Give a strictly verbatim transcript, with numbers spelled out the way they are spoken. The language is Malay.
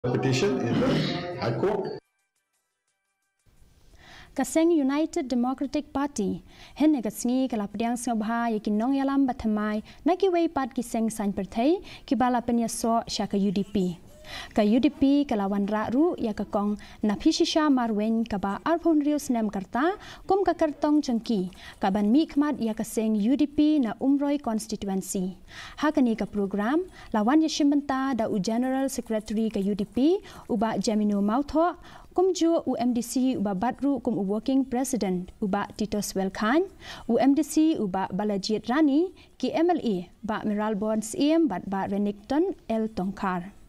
petition in the High Court. Kaseng United Democratic Party hen negatngi kala Pdiang Sngewbha yakin Nongïalam bathamai na Kiwei pat ki Seng Saiñ Pyrthei ki bala pen Ïasoh syaka U D P. Ka U D P kalawan ru ya kakong na pishisha marwen kaba arpon rius nem karta kum ka kartong jengki kaban mi khmat ya kaseng U D P na umroi constituency. Hakani ka program lawan yashimbenta da u General Secretary ka U D P uba Jamino Mautho kum jo U M D C uba Badru kum u Working President uba Tito Swelkhan, U M D C uba Balajit Rani ki M L A ba Miral Bonds E M bat ba Renington L Tongkar.